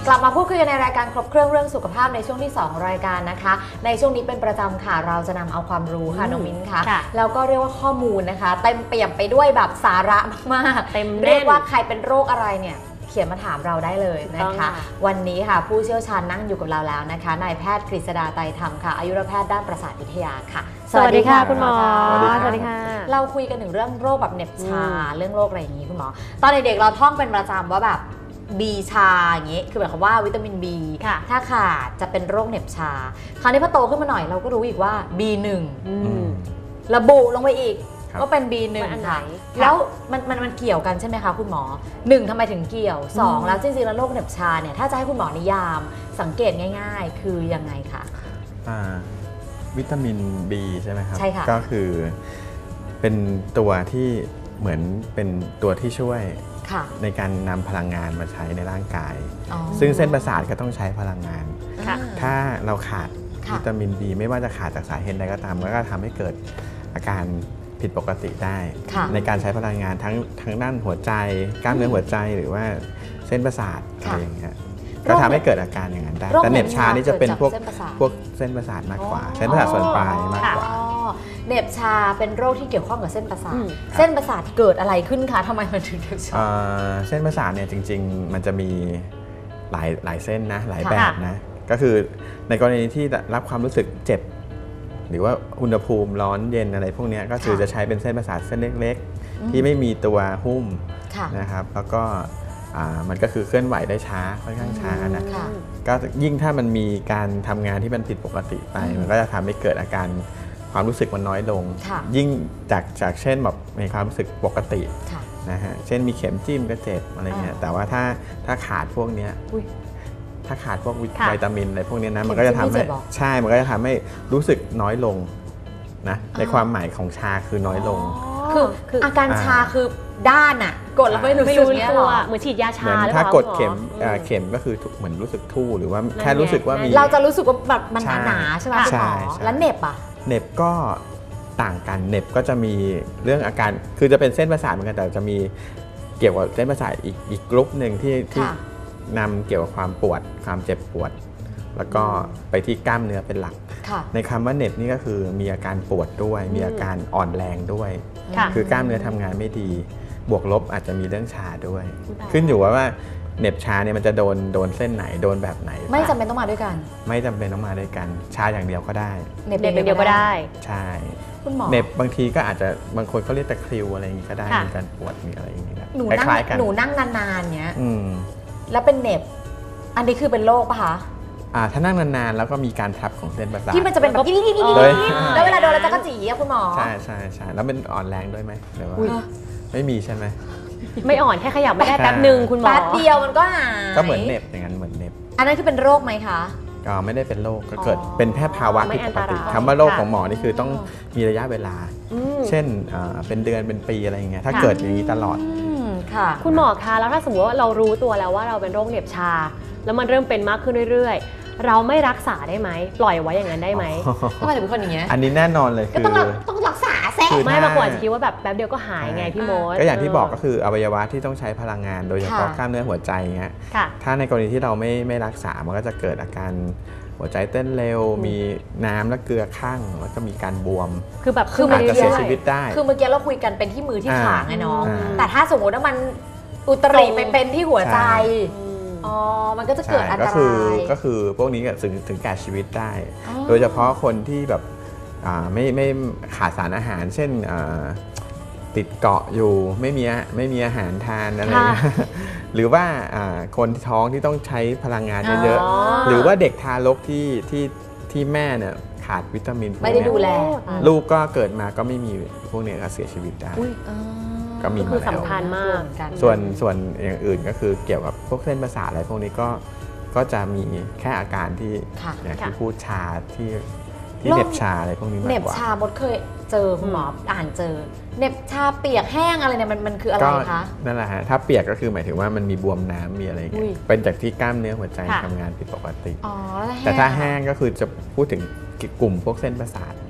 กลับมาพูดคุยกันในรายการครบเครื่องเรื่องสุขภาพในช่วงที่2รายการนะคะในช่วงนี้เป็นประจำค่ะเราจะนำเอาความรู้ค่ะน้องมิ้นค่ะแล้วก็เรียกว่าข้อมูลนะคะเต็มเปี่ยมไปด้วยแบบสาระมากๆเต็มเรียกว่าใครเป็นโรคอะไรเนี่ยเขียนมาถามเราได้เลยนะคะวันนี้ค่ะผู้เชี่ยวชาญนั่งอยู่กับเราแล้วนะคะนายแพทย์กฤษดาไตรธรรมค่ะอายุรแพทย์ด้านประสาทวิทยาค่ะสวัสดีค่ะคุณหมอสวัสดีค่ะเราคุยกันถึงเรื่องโรคแบบเหน็บชาเรื่องโรคอะไรอย่างนี้คุณหมอตอนเด็กๆเราท่องเป็นประจำว่าแบบบีชาอย่างนี้คือหมายความว่าวิตามิน B ถ้าขาดจะเป็นโรคเหน็บชาคราวนี้พอโตขึ้นมาหน่อยเราก็รู้อีกว่า B1 ระบุลงไปอีกก็เป็น B1 ค่ะแล้วมันเกี่ยวกันใช่ไหมคะคุณหมอ1ทำไมถึงเกี่ยว2แล้วจริงๆแล้วโรคเหน็บชาเนี่ยถ้าจะให้คุณหมอนิยามสังเกตง่ายๆคือยังไงคะวิตามิน B ใช่ไหมครับใช่ค่ะก็คือเป็นตัวที่เหมือนเป็นตัวที่ช่วยในการนำพลังงานมาใช้ในร่างกายซึ่งเส้นประสาทก็ต้องใช้พลังงานถ้าเราขาดวิตามิน B ไม่ว่าจะขาดจากสาเหตุใดก็ตามก็ทำให้เกิดอาการผิดปกติได้ในการใช้พลังงานทั้งด้านหัวใจกล้ามเนื้อหัวใจหรือว่าเส้นประสาทอะไรอย่างเงี้ยก็ทำให้เกิดอาการอย่างนั้นได้แต่เหน็บชานี่จะเป็นพวกเส้นประสาทมากกว่าเส้นประสาทส่วนปลายมากกว่าเหน็บชาเป็นโรคที่เกี่ยวข้องกับเส้นประสาทเส้นประสาทเกิดอะไรขึ้นคะทำไมมันถึงเหน็บชาเส้นประสาทเนี่ยจริงๆมันจะมีหลายเส้นนะหลายแบบนะก็คือในกรณีที่รับความรู้สึกเจ็บหรือว่าอุณหภูมิร้อนเย็นอะไรพวกนี้ก็คือจะใช้เป็นเส้นประสาทเส้นเล็กๆที่ไม่มีตัวหุ้มนะครับแล้วก็มันก็คือเคลื่อนไหวได้ช้าค่อนข้างช้านะก็ยิ่งถ้ามันมีการทำงานที่มันผิดปกติไปมันก็จะทำให้เกิดอาการความรู้สึกมันน้อยลงยิ่งจากเช่นแบบในความรู้สึกปกตินะฮะเช่นมีเข็มจิ้มก็เจ็บอะไรเงี้ยแต่ว่าถ้าขาดพวกนี้ถ้าขาดพวกวิตามินอะไรพวกนี้นะมันก็จะทำให้ใช่มันก็จะทำให้รู้สึกน้อยลงนะในความหมายของชาคือน้อยลงคืออาการชาคือด้านอ่ะกดแล้วไม่รู้สึกเนี้ยหรอเหมือนฉีดยาชาถ้ากดเข็มก็คือเหมือนรู้สึกทู่หรือว่าแค่รู้สึกว่ามีเราจะรู้สึกว่าแบบมันหนาใช่ไหมคุณหมอแล้วเหน็บอ่ะเหน็บก็ต่างกันเหน็บก็จะมีเรื่องอาการคือจะเป็นเส้นประสาทเหมือนกันแต่จะมีเกี่ยวกับเส้นประสาทอีกกลุ่มหนึ่งที่นำเกี่ยวกับความปวดความเจ็บปวดแล้วก็ไปที่กล้ามเนื้อเป็นหลักในคำว่าเหน็บนี่ก็คือมีอาการปวดด้วยมีอาการอ่อนแรงด้วยคือกล้ามเนื้อทำงานไม่ดีบวกลบอาจจะมีเรื่องชาด้วยขึ้นอยู่ว่าเหน็บชาเนี่ยมันจะโดนเส้นไหนโดนแบบไหนไม่จำเป็นต้องมาด้วยกันไม่จำเป็นต้องมาด้วยกันชาอย่างเดียวก็ได้เหน็บอย่างเดียวก็ได้ใช่เหน็บบางทีก็อาจจะบางคนเขาเรียกตะคริวอะไรอย่างนี้ก็ได้มีการปวดมีอะไรอย่างนี้คล้ายๆกันหนูนั่งนานๆเนี้ยแล้วเป็นเหน็บอันนี้คือเป็นโรคปะคะถ้านั่งนานๆแล้วก็มีการทับของเส้นประสาทที่มันจะเป็นแบบแล้วเวลาโดนแล้วจะกระจีอะคุณหมอใช่แล้วเป็นอ่อนแรงด้วยไหมหรือว่าไม่มีใช่ไหมไม่อ่อนแค่ขยับไม่ได้แป๊บหนึ่งคุณหมอแป๊บเดียวมันก็หายก็เหมือนเหน็บอย่างนั้นเหมือนเหน็บอันนั้นคือเป็นโรคไหมคะก็ไม่ได้เป็นโรคก็เกิดเป็นแค่ภาวะผิดปกติคำว่าโรคของหมอนี่คือต้องมีระยะเวลาเช่นเป็นเดือนเป็นปีอะไรอย่างเงี้ยถ้าเกิดอย่างนี้ตลอดคุณหมอคะแล้วถ้าสมมติว่าเรารู้ตัวแล้วว่าเราเป็นโรคเหน็บชาแล้วมันเริ่มเป็นมากขึ้นเรื่อยๆเราไม่รักษาได้ไหมปล่อยไว้อย่างนั้นได้ไหมทำไมถึงเป็นคนอย่างเงี้ยอันนี้แน่นอนเลยคือต้องรักษาแซ่ไม่บางคนอาจจะคิดว่าแบบแป๊บเดียวก็หายไงพี่มดก็อย่างที่บอกก็คืออวัยวะที่ต้องใช้พลังงานโดยเฉพาะกล้ามเนื้อหัวใจเงี้ยถ้าในกรณีที่เราไม่รักษามันก็จะเกิดอาการหัวใจเต้นเร็วมีน้ำและเกลือข้างแล้วก็มีการบวมคือแบบอาจจะเสียชีวิตได้คือเมื่อกี้เราคุยกันเป็นที่มือที่ขาไงน้องแต่ถ้าสมมติว่ามันอุตริไปเป็นที่หัวใจมันก็จะเกิดอันตรายก็คือพวกนี้ถึงแก่ชีวิตได้โดยเฉพาะคนที่แบบไม่ขาดสารอาหารเช่นติดเกาะอยู่ไม่มีอาหารทานอะไรหรือว่าคนท้องที่ต้องใช้พลังงานเยอะๆหรือว่าเด็กทารกที่แม่เนี่ยขาดวิตามินไม่ได้ดูแลลูกก็เกิดมาก็ไม่มีพวกนี้ก็เสียชีวิตได้ก็มีมาแล้วสำคัญมากส่วนอย่างอื่นก็คือเกี่ยวกับพวกเส้นประสาทอะไรพวกนี้ก็จะมีแค่อาการที่อย่างที่พูดชาที่เหน็บชาอะไรพวกนี้มากกว่าเหน็บชามดเคยเจอคุณหมออ่านเจอเหน็บชาเปียกแห้งอะไรเนี่ยมันคืออะไรคะนั่นแหละฮะถ้าเปียกก็คือหมายถึงว่ามันมีบวมน้ำมีอะไรเป็นจากที่กล้ามเนื้อหัวใจทำงานผิดปกติแต่ถ้าแห้งก็คือจะพูดถึงกลุ่มพวกเส้นประสาท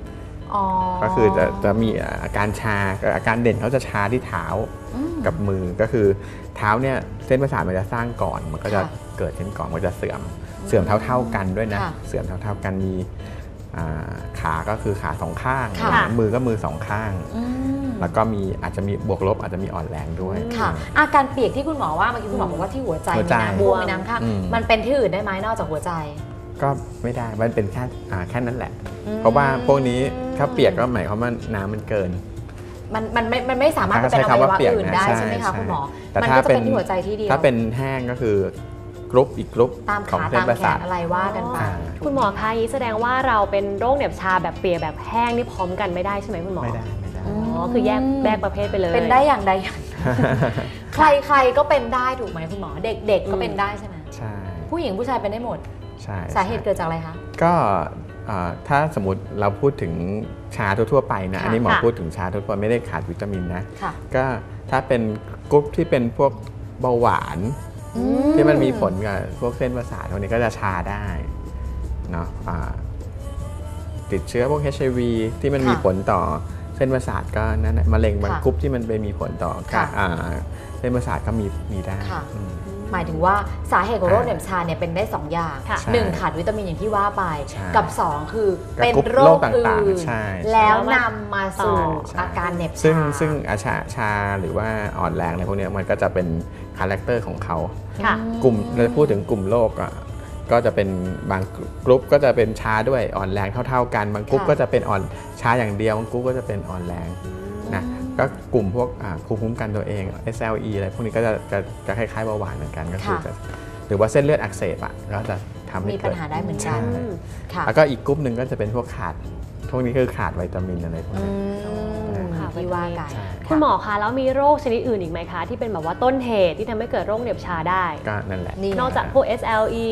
ก็คือจะมีอาการชาอาการเด่นเขาจะชาที่เท้ากับมือก็คือเท้าเนี่ยเส้นประสาทมันจะสร้างก่อนมันก็จะเกิดขึ้นก่อนมันจะเสื่อมเท่ากันด้วยนะเสื่อมเท่ากันมีขาก็คือขาสองข้างมือก็มือสองข้างแล้วก็อาจจะมีบวกลบอาจจะมีอ่อนแรงด้วยค่ะอาการเปียกที่คุณหมอว่าเมื่อกี้คุณหมอบอกว่าที่หัวใจมีน้ำบวมมีน้ำข้างมันเป็นที่อื่นได้ไหมนอกจากหัวใจก็ไม่ได้มันเป็นแค่นั้นแหละเพราะว่าพวกนี้ถ้าเปียกก็หมายความว่าน้ำมันเกินมันไม่สามารถเป็นอวัยวะอื่นได้ใช่ไหมคะคุณหมอมันก็จะเป็นที่หัวใจที่เดียวถ้าเป็นแห้งก็คือกรุ๊ปอีกกรุ๊ปตามขาตามแขนอะไรว่ากันไปคุณหมอคะนี้แสดงว่าเราเป็นโรคเหน็บชาแบบเปียกแบบแห้งนี่พร้อมกันไม่ได้ใช่ไหมคุณหมอไม่ได้คือแยกประเภทไปเลยเป็นได้อย่างใดอย่างใครก็เป็นได้ถูกไหมคุณหมอเด็กก็เป็นได้ใช่ไหมใช่ผู้หญิงผู้ชายเป็นได้หมดใช่สาเหตุเกิดจากอะไรคะก็ถ้าสมมติเราพูดถึงชาทั่วไปนะอันนี้หมอพูดถึงชาทั่วไปไม่ได้ขาดวิตามินนะก็ถ้าเป็นกรุ๊ปที่เป็นพวกเบาหวานที่มันมีผลกับพวกเส้นประสาทพวกนี้ก็จะชาได้เนาะติดเชื้อพวก HIV ที่มันมีผลต่อเส้นประสาทก็นั่นมะเร็งบางกรุ๊ปที่มันไปมีผลต่อเส้นประสาทก็มีได้หมายถึงว่าสาเหตุของโรคเหน็บชาเนี่ยเป็นได้2อย่าง1ขาดวิตามินอย่างที่ว่าไปกับ2คือเป็นโรคอื่นแล้วนำมาสู่อาการเหน็บชาซึ่งชาหรือว่าอ่อนแรงอะไรพวกนี้มันก็จะเป็นคาแรคเตอร์ของเขากลุ่มเราพูดถึงกลุ่มโรคก็จะเป็นบางกลุ่มก็จะเป็นชาด้วยอ่อนแรงเท่ากันบางกลุ่มก็จะเป็นอ่อนชาอย่างเดียวบางกลุ่มก็จะเป็นอ่อนแรงนะก็กลุ่มพวกภูมิคุ้มกันตัวเอง SLE อะไรพวกนี้ก็จะคล้ายๆเบาหวานเหมือนกันก็คือหรือว่าเส้นเลือดอักเสบก็จะทำให้มีปัญหาได้เหมือนกันแล้วก็อีกกลุ่มหนึ่งก็จะเป็นพวกพวกนี้คือขาดวิตามินอะไรพวกนี้ที่ว่ากันคุณหมอคะแล้วมีโรคชนิดอื่นอีกไหมคะที่เป็นแบบว่าต้นเหตุที่ทำให้เกิดโรคเหน็บชาได้ก็นั่นแหละนอกจากพวก SLE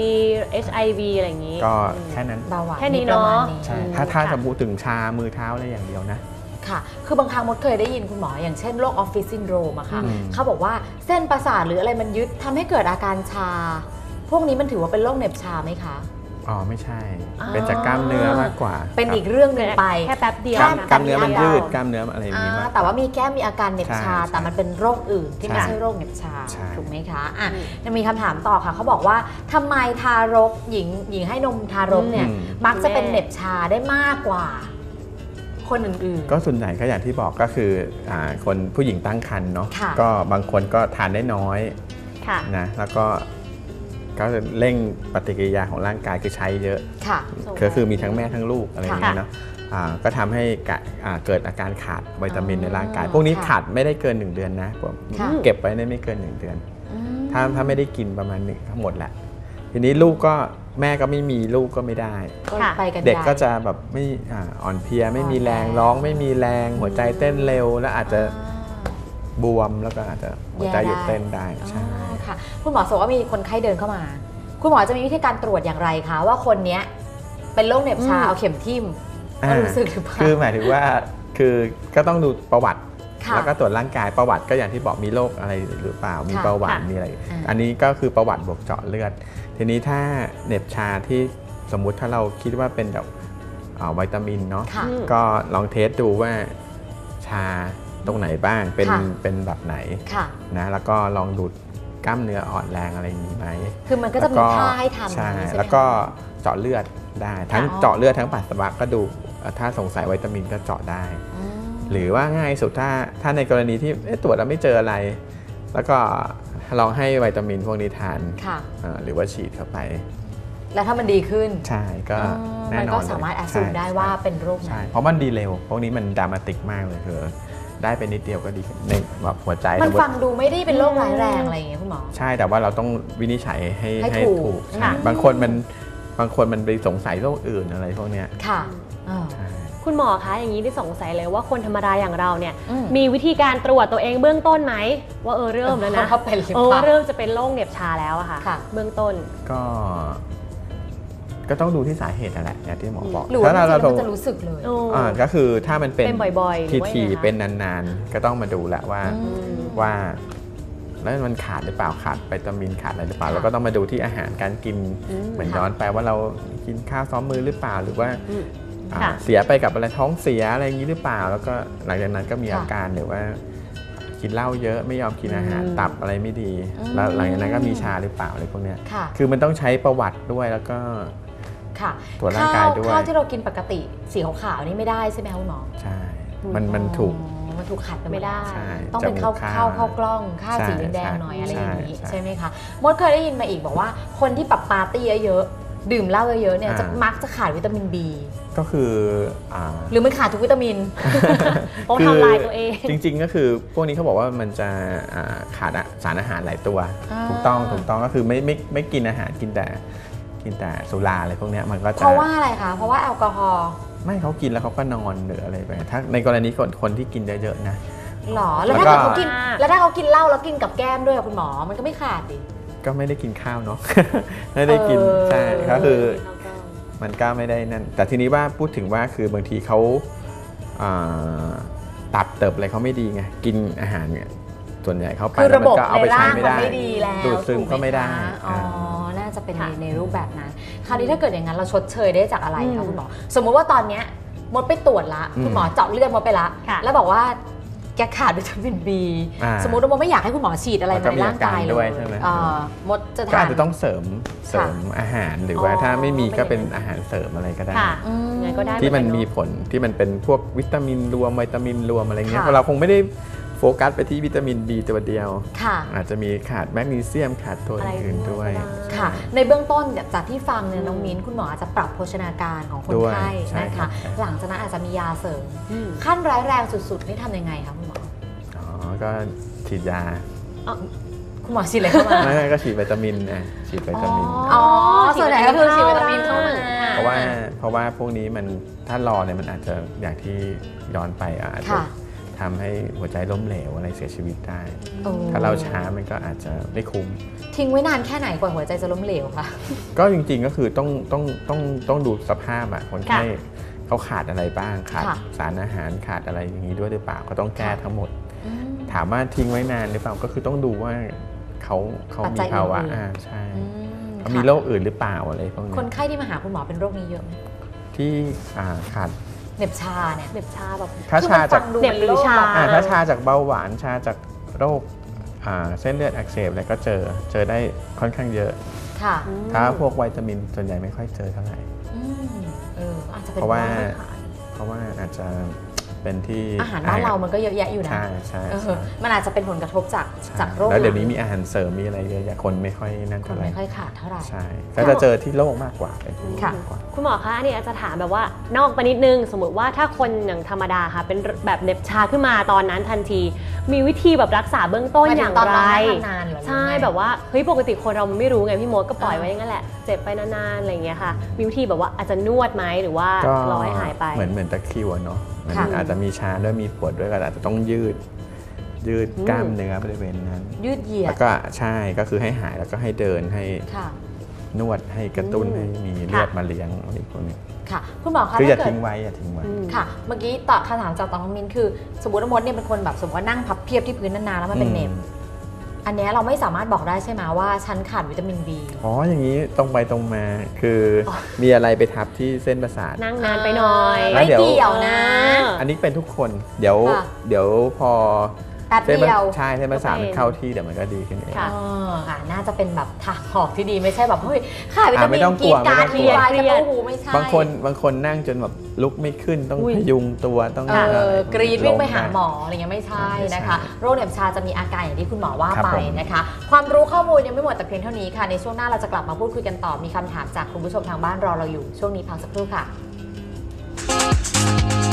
HIV อะไรอย่างนี้ก็แค่นั้นแค่นี้เนาะถ้าสมมติถึงชามือเท้าอะไรอย่างเดียวนะค่ะคือบางครั้งมดเคยได้ยินคุณหมออย่างเช่นโรคออฟฟิศซินโดรมอะค่ะเขาบอกว่าเส้นประสาทหรืออะไรมันยึดทำให้เกิดอาการชาพวกนี้มันถือว่าเป็นโรคเหน็บชาไหมคะไม่ใช่เป็นจากกล้ามเนื้อมากกว่าเป็นอีกเรื่องนึงไปแค่แป๊บเดียวกล้ามเนื้อมันยืดกล้ามเนื้ออะไรอย่างนี้มากแต่ว่ามีอาการเหน็บชาแต่มันเป็นโรคอื่นที่ไม่ใช่โรคเหน็บชาถูกไหมคะยังมีคำถามต่อค่ะเขาบอกว่าทำไมทารกหญิงให้นมทารกเนี่ยมักจะเป็นเหน็บชาได้มากกว่าคนอื่นๆก็ส่วนใหญ่ก็อย่างที่บอกก็คือคนผู้หญิงตั้งครรภ์เนาะก็บางคนก็ทานได้น้อยนะแล้วก็เร่งปฏิกิริยาของร่างกายคือใช้เยอะก็คือมีทั้งแม่ทั้งลูกอะไรอย่างเงี้ยเนาะก็ทำให้เกิดอาการขาดวิตามินในร่างกายพวกนี้ขาดไม่ได้เกิน1 เดือนนะเก็บไว้ได้ไม่เกิน1 เดือนถ้าไม่ได้กินประมาณ1ทั้งหมดแหละทีนี้ลูกก็แม่ก็ไม่มีลูกก็ไม่ได้เด็กก็จะแบบไม่อ่อนเพลียไม่มีแรงร้องไม่มีแรงหัวใจเต้นเร็วและอาจจะบวมแล้วก็อาจจะหัวใจหยุดเต้นได้ใช่ค่ะคุณหมอบอกว่ามีคนไข้เดินเข้ามาคุณหมอจะมีวิธีการตรวจอย่างไรคะว่าคนนี้เป็นโรคเหน็บชาเอาเข็มทิ่มรู้สึกหรือเปล่าคือหมายถึงว่าคือก็ต้องดูประวัติแล้วก็ตรวจร่างกายประวัติก็อย่างที่บอกมีโรคอะไรหรือเปล่ามีเบาหวานมีอะไรอันนี้ก็คือประวัติบวกเจาะเลือดทีนี้ถ้าเหน็บชาที่สมมุติถ้าเราคิดว่าเป็นแบบวิตามินเนาะก็ลองเทสดูว่าชาตรงไหนบ้างเป็นแบบไหนนะแล้วก็ลองดูกล้ามเนื้ออ่อนแรงอะไรมีไหมคือมันก็จะมีท่าให้ทำใช่แล้วก็เจาะเลือดได้ทั้งเจาะเลือดทั้งปัสสาวะก็ดูถ้าสงสัยวิตามินก็เจาะได้หรือว่าง่ายสุดถ้าในกรณีที่ตรวจแล้วไม่เจออะไรแล้วก็ลองให้วิตามินพวกนี้ทานหรือว่าฉีดเข้าไปแล้วถ้ามันดีขึ้นใช่ก็แน่นอนมันก็สามารถแอสซูมได้ว่าเป็นโรคใช่เพราะมันดีเร็วพวกนี้มันดรามาติกมากเลยคือได้ไปนิดเดียวก็ดีในแบบหัวใจมันฟังดูไม่ได้เป็นโรคร้ายแรงอะไรอย่างเงี้ยคุณหมอใช่แต่ว่าเราต้องวินิจฉัยให้ถูกบางคนมันไปสงสัยโรคอื่นอะไรพวกเนี้ยค่ะคุณหมอคะอย่างนี้ได้สงสัยเลยว่าคนธรรมดาอย่างเราเนี่ยมีวิธีการตรวจตัวเองเบื้องต้นไหมว่าเริ่มแล้วนะเริ่มจะเป็นโรคเหน็บชาแล้วอะค่ะเบื้องต้นก็ต้องดูที่สาเหตุนั่นแหละอย่างที่หมอบอกถ้าเราจะรู้สึกเลยก็คือถ้ามันเป็นบ่อยๆทีเป็นนานๆก็ต้องมาดูแหละว่าแล้วมันขาดหรือเปล่าขาดวิตามินขาดอะไรหรือเปล่าแล้วก็ต้องมาดูที่อาหารการกินเหมือนย้อนไปว่าเรากินข้าวซ้อมมือหรือเปล่าหรือว่าเสียไปกับอะไรท้องเสียอะไรอย่างนี้หรือเปล่าแล้วก็หลังจากนั้นก็มีอาการหรือว่ากินเหล้าเยอะไม่ยอมกินอาหารตับอะไรไม่ดีแล้วหลังจากนั้นก็มีชาหรือเปล่าอะไรพวกนี้คือมันต้องใช้ประวัติด้วยแล้วก็ตรวจร่างกายด้วยข้าวที่เรากินปกติสีขาวๆนี่ไม่ได้ใช่ไหมคะคุณหมอใช่มันถูกขัดไม่ได้ต้องเป็นข้าวกล้องข้าวสีแดงหน่อยอะไรอย่างนี้ใช่ไหมคะมดเคยได้ยินมาอีกบอกว่าคนที่ปาร์ตี้เยอะๆดื่มเหล้าเยอะๆเนี่ยจะมักจะขาดวิตามิน B ก็คือหรือมันขาดทุกวิตามินเพราะทำลายตัวเองจริงๆก็คือพวกนี้เขาบอกว่ามันจะขาดสารอาหารหลายตัวถูกต้องก็คือไม่กินอาหารกินแต่สุราอะไรพวกนี้มันก็จะเพราะว่าอะไรคะเพราะว่าแอลกอฮอล์ไม่เขากินแล้วเขาก็นอนหรืออะไรไปถ้าในกรณีคนที่กินเยอะๆนะหรอแล้วถ้าเขากินเหล้าแล้วกินกับแก้มด้วยคุณหมอมันก็ไม่ขาดดิก็ไม่ได้กินข้าวเนาะไม่ได้กินใช่ก็คือมันก็ไม่ได้นั่นแต่ทีนี้ว่าพูดถึงว่าคือบางทีเขาตับเติบอะไรเขาไม่ดีไงกินอาหารเนี่ยส่วนใหญ่เข้าไปแล้วมันก็เอาไปใช้ไม่ได้ดูดซึมก็ไม่ได้น่าจะเป็นในรูปแบบนั้นคราวนี้ถ้าเกิดอย่างนั้นเราชดเชยได้จากอะไรคะคุณหมอสมมุติว่าตอนนี้มดไปตรวจละคุณหมอเจาะเลือดมดไปละแล้วบอกว่าแกขาดวิตามิน B สมมุติว่ามดไม่อยากให้คุณหมอฉีดอะไรในร่างกายเลยมดจะทานก็อาจจะต้องเสริมอาหารหรือว่าถ้าไม่มีก็เป็นอาหารเสริมอะไรก็ได้ที่มันมีผลที่มันเป็นพวกวิตามินรวมวิตามินรวมอะไรเงี้ยเราคงไม่ได้โฟกัสไปที่วิตามิน B ตัวเดียวอาจจะมีขาดแมกนีเซียมขาดตัวอื่นด้วยค่ะในเบื้องต้นจากที่ฟังเนี่ยน้องมิ้นคุณหมออาจจะปรับโภชนาการของคนไข้นะคะหลังจากนั้นอาจจะมียาเสริมขั้นร้ายแรงสุดๆนี่ทำยังไงคะคุณหมอก็ฉีดยาคุณหมอฉีดอะไรเข้ามาไม่ก็ฉีดวิตามินนะฉีดวิตามินส่วนใหญ่ก็คือฉีดวิตามินเข้ามาเพราะว่าพวกนี้มันถ้ารอเนี่ยมันอาจจะอย่างที่ย้อนไปอาจจะทำให้หัวใจล้มเหลวอะไรเสียชีวิตได้ถ้าเราช้ามันก็อาจจะไม่คุ้มทิ้งไว้นานแค่ไหนกว่าหัวใจจะล้มเหลวคะก็จริงๆก็คือต้องดูสภาพคนไข้เขาขาดอะไรบ้างขาดสารอาหารขาดอะไรอย่างนี้ด้วยหรือเปล่าก็ต้องแก้ทั้งหมดถามว่าทิ้งไว้นานหรือเปล่าก็คือต้องดูว่าเขามีภาวะใช่เขามีโรคอื่นหรือเปล่าอะไรพวกนี้คนไข้ที่มาหาคุณหมอเป็นโรคนี้เยอะไหมที่ขาดเหน็บชาเนี่ยเหน็บชาแบบถ้าชาจากเหน็บหรือชาถ้าชาจากเบาหวานชาจากโรคเส้นเลือดอักเสบอะไรก็เจอได้ค่อนข้างเยอะถ้าพวกวิตามินส่วนใหญ่ไม่ค่อยเจอเท่าไหร่เพราะว่าอาจจะเป็นที่อาหารบ้านเรามันก็เยอะแยะอยู่นะใช่มันอาจจะเป็นผลกระทบจากโรคแล้วเดี๋ยวนี้มีอาหารเสริมมีอะไรเยอะแยะคนไม่ค่อยนั่นเท่าไหร่ไม่ค่อยขาดเท่าไหร่ใช่ก็จะเจอที่โรคมากกว่าค่ะคุณหมอคะอันนี้อาจจะถามแบบว่านอกไปนิดนึงสมมติว่าถ้าคนอย่างธรรมดาค่ะเป็นแบบเหน็บชาขึ้นมาตอนนั้นทันทีมีวิธีแบบรักษาเบื้องต้นอย่างไรใช่แบบว่าเฮ้ยปกติคนเรามันไม่รู้ไงพี่มดก็ปล่อยไว้อย่างนั้นแหละเจ็บไปนานๆอะไรอย่างเงี้ยค่ะมีวิธีแบบว่าอาจจะนวดไหมหรือว่ารอให้หายไปเหมือนตะคริวเนาะอาจจะมีชาด้วยมีปวดด้วยก็อาจจะต้องยืดกล้ามเนื้อบริเวณนั้นยืดเหยียดแล้วก็ใช่ก็คือให้หายแล้วก็ให้เดินให้นวดให้กระตุ้นให้มีเลือดมาเลี้ยงอะไรพวกนี้ค่ะคุณหมอคะคืออย่าทิ้งไว้ค่ะเมื่อกี้ตอบคำถามจากน้องมิ้นคือสมมติว่ามดเนี่ยเป็นคนแบบสมมติว่านั่งพับเพียบที่พื้นนานๆแล้วมันเป็นเน็บอันนี้เราไม่สามารถบอกได้ใช่ไหมว่าฉันขาดวิตามิน B อย่างนี้ตรงไปตรงมาคือมีอะไรไปทับที่เส้นประสาทนั่งนานไปหน่อยไม่เกี่ยวนะอันนี้เป็นทุกคนเดี๋ยวพอเส้นประสาทมันเข้าที่เดี๋ยวมันก็ดีขึ้นเองค่ะน่าจะเป็นแบบทางออกที่ดีไม่ใช่แบบเฮ้ยขาดวิตามินกีดการทีวายกระตู้หูไม่ใช่บางคนนั่งจนแบบลุกไม่ขึ้นต้องพยุงตัวต้องกรีดวิ่งไปหาหมออะไรเงี้ยไม่ใช่นะคะโรคเหน็บชาจะมีอาการอย่างที่คุณหมอว่าไปนะคะความรู้ข้อมูลยังไม่หมดแต่เพียงเท่านี้ค่ะในช่วงหน้าเราจะกลับมาพูดคุยกันต่อมีคำถามจากคุณผู้ชมทางบ้านรอเราอยู่ช่วงนี้พักสักครู่ค่ะ